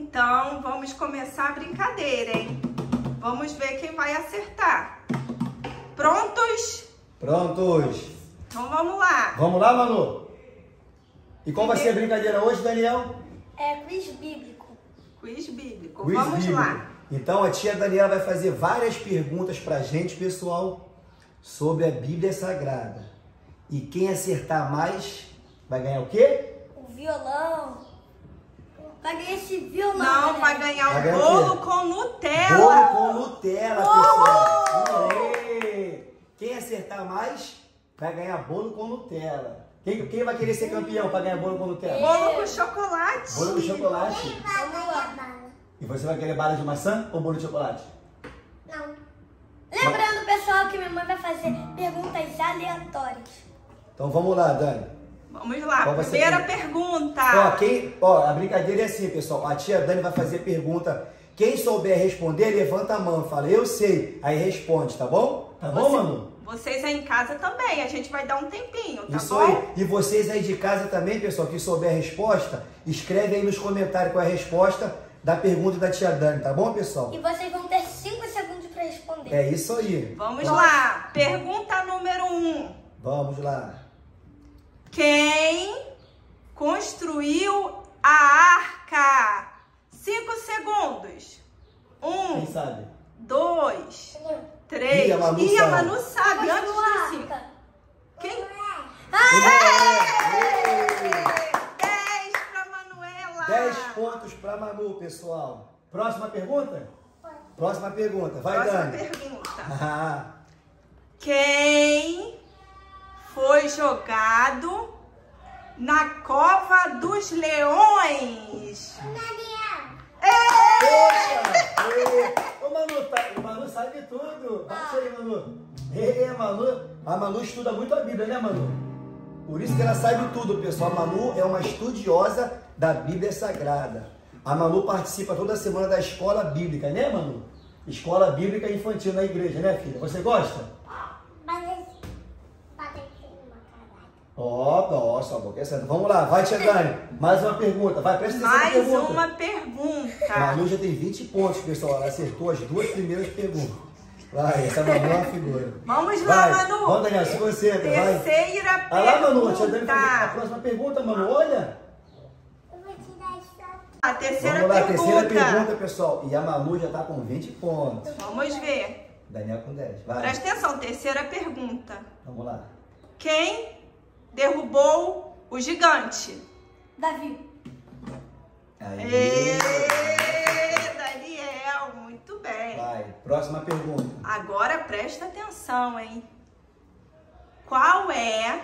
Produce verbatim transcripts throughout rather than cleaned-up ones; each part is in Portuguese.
Então, vamos começar a brincadeira, hein? Vamos ver quem vai acertar. Prontos? Prontos. Então, vamos lá. Vamos lá, Manu? E qual vai ser a brincadeira hoje, Daniel? É quiz bíblico. Quiz bíblico. Quiz vamos bíblico. lá. Então, a tia Daniela vai fazer várias perguntas pra gente, pessoal, sobre a Bíblia Sagrada. E quem acertar mais vai ganhar o quê? O violão. Vai ganhar esse violão. Não, galera. vai ganhar Vai um ganhar o bolo quê? com Nutella. Bolo com Nutella, pessoal. Aê! Quem acertar mais vai ganhar bolo com Nutella. Quem, quem vai querer ser campeão para ganhar bolo com Nutella? Bolo com chocolate. Bolo com chocolate. Vamos lá. E você vai querer bala de maçã ou bolo de chocolate? Não. Lembrando, pessoal, que minha mãe vai fazer perguntas aleatórias. Então vamos lá, Dani. Vamos lá, Qual vai ser primeira a pergunta. Ó, quem, ó, a brincadeira é assim, pessoal. A tia Dani vai fazer pergunta. Quem souber responder, levanta a mão. Fala, eu sei. Aí responde, tá bom? Tá bom, Você- Manu? Vocês aí em casa também, a gente vai dar um tempinho, tá Isso bom? aí. E vocês aí de casa também, pessoal, que souber a resposta, escreve aí nos comentários qual é a resposta da pergunta da tia Dani, tá bom, pessoal? E vocês vão ter cinco segundos para responder. É isso aí. Vamos lá, pergunta número um. Vamos lá. Quem construiu a arca? Cinco segundos. Um, Quem sabe? dois, três. Ih, a Manu Ih, a sabe. Manu sabe Continua antes a dos cinco. arca. Quem? Aê! dez pra Manuela. dez pontos pra Manu, pessoal. Próxima pergunta? Próxima pergunta. Vai, Próxima Dani. pergunta. Ah, Quem foi jogado na cova dos leões? poxa! Ê, Ô, Manu, tá, o Manu sabe tudo. Bate aí, Manu. Ê, Manu. A Manu estuda muito a Bíblia, né, Manu? Por isso que ela sabe tudo, pessoal. A Manu é uma estudiosa da Bíblia Sagrada. A Manu participa toda semana da escola bíblica, né, Manu? Escola bíblica infantil na igreja, né, filha? Você gosta? Ó, nossa, a boca é santa. Vamos lá, vai, tia Dani. Mais uma pergunta. Vai, presta atenção na Mais pergunta. uma A pergunta. Manu já tem vinte pontos, pessoal. Ela acertou as duas primeiras perguntas. Vai, essa Manu é uma figura. Vamos lá, Vai. Manu. Vamos, Daniel, se você entra, vai. Terceira pergunta. Olha lá, Manu, a tia Dani vai fazer a próxima pergunta, Manu. Olha. A terceira Vamos lá, pergunta. terceira pergunta, pessoal. E a Manu já tá com vinte pontos. Vamos ver. Daniel com dez. Vai. Presta atenção, terceira pergunta. Vamos lá. Quem derrubou o gigante? Davi. Ê, Aí. Daniel, muito bem. Vai. Próxima pergunta. Agora presta atenção, hein? Qual é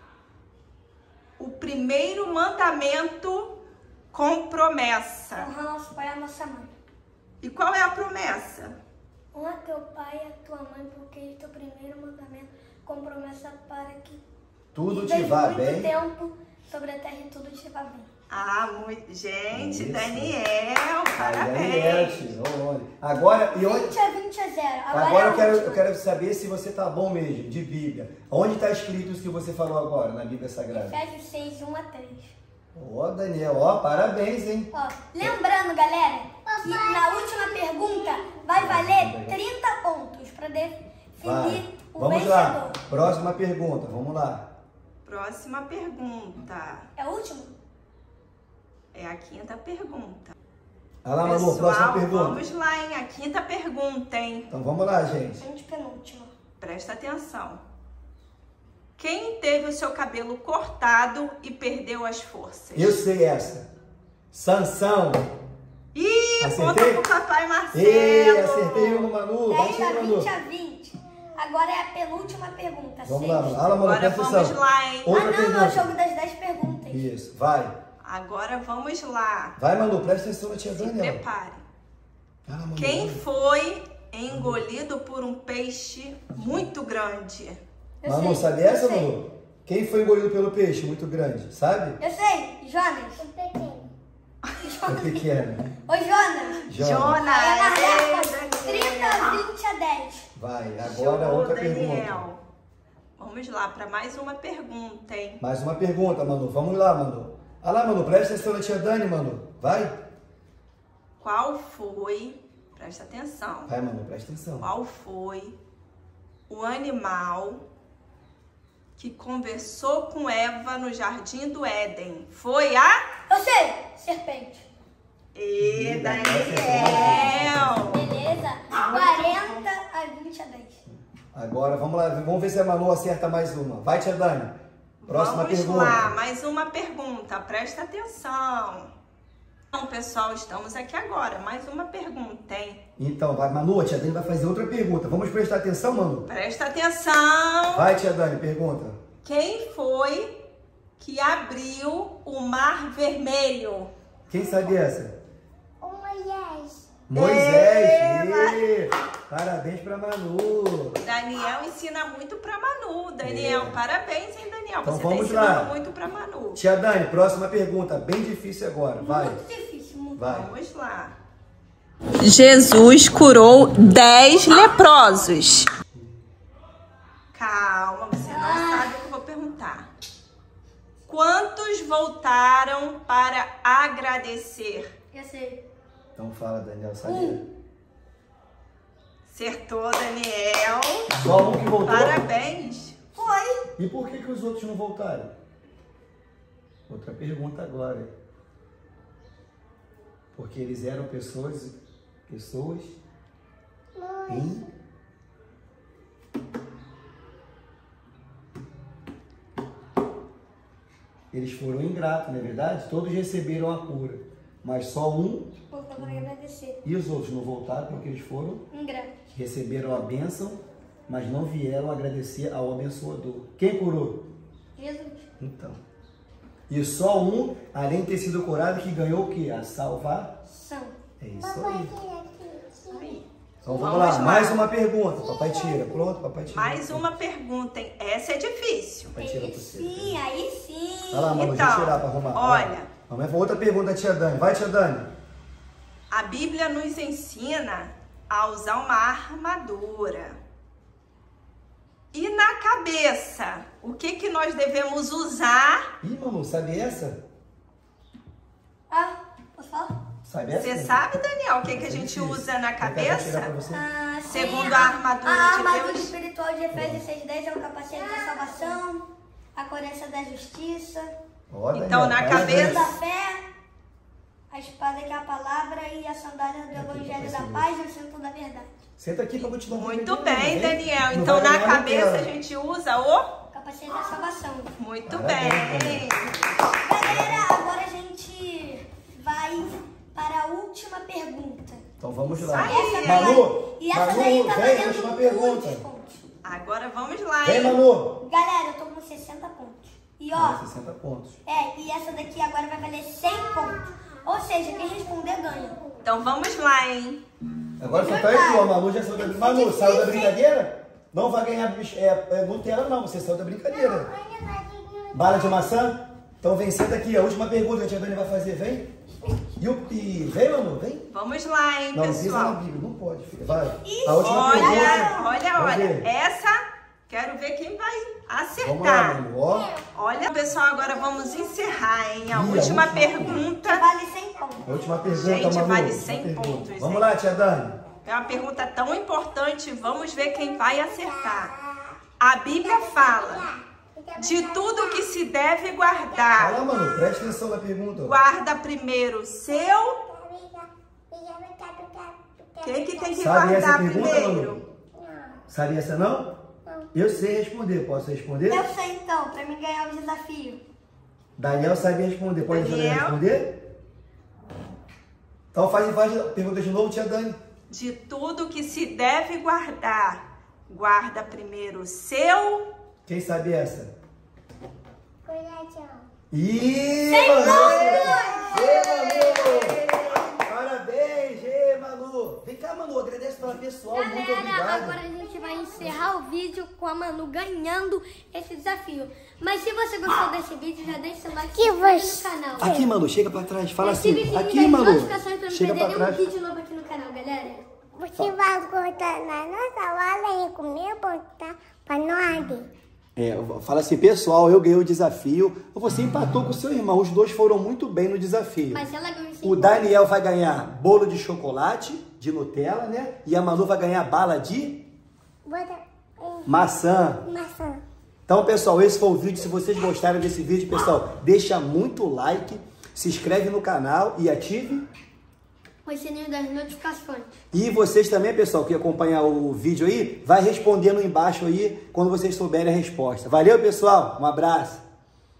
o primeiro mandamento com promessa? Honra nosso pai e a nossa mãe. E qual é a promessa? Honra teu pai e a tua mãe, porque é teu primeiro mandamento com promessa para que Tudo te vivas vá muito bem. tempo sobre a terra e tudo te vá bem. Ah, muito... gente, Isso. Daniel, Aí, Daniel, parabéns. tio. Olha. Agora, e onde... vinte a vinte a zero. Agora, Agora é eu a quero, última. eu quero saber se você tá bom mesmo, de Bíblia. Onde está escrito isso que você falou agora, na Bíblia Sagrada? Efésios seis, um a três. Ó, Daniel, ó, parabéns, hein? Ó, lembrando, galera, que na última pergunta vai valer trinta pontos para definir Vai. o Vamos vencedor. lá. Próxima pergunta, vamos lá. Próxima pergunta. É a última? É a quinta pergunta. Olha lá, Manu, próxima pergunta. Vamos lá, hein? A quinta pergunta, hein? Então vamos lá, gente. Antepenúltima. Presta atenção. Quem teve o seu cabelo cortado e perdeu as forças? Eu sei essa. Sansão. Ih, Acertei? conta pro papai Marcelo. Ei, acertei uma, Manu. dez Bate a aí, Manu. vinte a vinte. Agora é a penúltima pergunta. Vamos seis. lá, Manu. Olha lá, Manu, Agora presta vamos atenção. lá, hein? Outra Ah, não, é o pergunta. jogo das dez perguntas. Isso, vai. Agora vamos lá. Vai, Manu, presta atenção na tia Se Daniel. prepare. Olha lá, Manu. Quem foi engolido por um peixe muito grande? Eu Manu, sei, sabe eu essa, sei. Manu? Quem foi engolido pelo peixe muito grande, sabe? Eu sei, Jonas. O pequeno. É pequeno. Ô, Jonas. Jonas. Vai na Ei, reta. trinta, Daniel. vinte a dez. Vai, agora Show, outra Daniel. pergunta. Vamos lá para mais uma pergunta, hein? Mais uma pergunta, Manu. Vamos lá, Manu. Olha lá, Manu, presta atenção na tia Dani, Manu. Vai. qual foi, presta atenção. Vai, Manu, presta atenção. Qual foi o animal que conversou com Eva no Jardim do Éden? Foi a... Eu sei, serpente. E Daniel. Beleza? quarenta a vinte a dez. Agora, vamos lá, vamos ver se a Manu acerta mais uma. Vai, tia Dani. Próxima Vamos pergunta. lá, mais uma pergunta, presta atenção. Então, pessoal, estamos aqui agora, mais uma pergunta, hein? Então, vai, Manu, a tia Dani vai fazer outra pergunta. Vamos prestar atenção, Manu? Presta atenção. Vai, tia Dani, pergunta. Quem foi que abriu o Mar Vermelho? Quem sabe essa? O Moisés. Moisés. Ê, Ê, parabéns pra Manu. Daniel ensina muito pra Manu. Daniel, É. parabéns, hein, Daniel? Então Você tá vamos ensinando lá. muito pra Manu. Tia Dani, próxima pergunta. Bem difícil agora. Vai. Muito difícil, muito. Vai. Vamos lá. Jesus curou dez leprosos. Calma, você não sabe o que eu vou perguntar. Quantos voltaram para agradecer? Eu sei. Então fala, Daniel, sabia? Acertou, Daniel. Só um que voltou? Parabéns. Foi. E por que, que os outros não voltaram? Outra pergunta agora. Porque eles eram pessoas, pessoas em... Eles foram ingratos, não é verdade? Todos receberam a cura, mas só um Voltou para agradecer. e os outros não voltaram porque eles foram, Ingrato. receberam a bênção, mas não vieram agradecer ao abençoador. Quem curou? Jesus. Então. E só um, além de ter sido curado, que ganhou o quê? A salvação. É isso aí. Aí. Então vamos, Vamos lá. lá. mais uma pergunta. Papai tira. Pronto, papai tira. Mais uma pergunta, hein? Essa é difícil. Papai tira Aí pra você. sim, aí sim. Vai lá, Manu, Então, deixa eu tirar pra arrumar. olha. Vamos para outra pergunta, tia Dani. Vai, tia Dani. A Bíblia nos ensina a usar uma armadura. E na cabeça, o que que nós devemos usar? Ih, Manu, sabe essa? Ah, posso falar? Sabe essa? Você sabe, Daniel, o que que a É gente difícil. usa na Quer que eu tirar pra cabeça? você? Ah, sim, Segundo a armadura a de armadura Deus. espiritual de Efésios seis dez é o capacete da salvação, a couraça da justiça, Ó, Daniel, Então, na parabéns. a cabeça- da fé, a espada que é a palavra e a sandália do Aqui, evangelho papai, da paz e o cinto da verdade. Senta aqui que eu vou te dar um Muito presente, bem, hein? Daniel. Não Então, vai na ganhar na cabeça tela. a gente usa o... O capacete da salvação. Muito Parabéns, bem. Galera, agora a gente vai para a última pergunta. Então vamos lá. Isso aí. Manu, E essa Manu, daí tá vem, valendo última muitos pergunta. pontos. Agora vamos lá, Vem, hein? Manu. Galera, eu tô com sessenta pontos. E ó, sessenta pontos. é, e essa daqui agora vai valer cem pontos. Ou seja, quem responder ganha. Então vamos lá, hein? Agora só tá aí, ó, a Manu já saiu da brincadeira. Manu, saiu da brincadeira? Não vai ganhar bicho- é, é, Nutella, não. Você saiu da brincadeira. Bala de maçã? Então vem, senta aqui. A última pergunta que a tia Dani vai fazer, vem. E, o, e vem, Manu, vem. Vamos lá, hein, Não, não pisa na pessoal? Bíblia, não pode, filha. Vai. A última Olha, pergunta. olha, Vamos olha. ver. Essa, quero ver quem vai Vamos lá, acertar. Manu, ó. Olha, pessoal, agora vamos encerrar, hein? A Ih, a última última. pergunta Vale cem pontos. A última pergunta, Gente, Manu. vale última cem pergunta. pontos, Vamos hein? lá, tia Dani. é uma pergunta tão importante. Vamos ver quem vai acertar. A Bíblia fala: de tudo que se deve guardar, Fala, Manu, presta atenção na pergunta. ó. guarda primeiro o seu. Quem que tem que Sabe essa guardar pergunta, primeiro? Sabe essa não? Eu sei responder, posso responder? Eu sei então, pra mim ganhar o desafio. Daniel sabe responder, pode ajudar a Daniel? responder? Então faz, faz a pergunta de novo, tia Dani. De tudo que se deve guardar, guarda primeiro o seu. Quem sabe essa? Coração. Ih, Manu! Ê, Manu! Parabéns, Ê, Manu! Vem cá, Manu, agradece pela pessoal, muito Galera, obrigado. agora a gente vai encerrar o vídeo com a Manu ganhando esse desafio. Mas se você gostou desse vídeo, já deixa seu like e se inscreve no canal. Aqui, Manu, chega pra trás, fala Ative o assim. sininho Aqui, das Manu, notificações pra não chega pra perder nenhum trás. vídeo novo aqui no canal, galera. Você vai cortar na nossa hora e comer botar pra nós. É, fala assim, pessoal, eu ganhei o desafio. Você empatou com o seu irmão. Os dois foram muito bem no desafio. Mas ela ganhou sim. O Daniel vai ganhar bolo de chocolate, de Nutella, né? E a Manu vai ganhar bala de maçã. Maçã. Então, pessoal, esse foi o vídeo. Se vocês gostaram desse vídeo, pessoal, deixa muito like, se inscreve no canal e ative o sininho das notificações. E vocês também, pessoal, que acompanhar o vídeo aí, vai respondendo embaixo aí quando vocês souberem a resposta. Valeu, pessoal. Um abraço.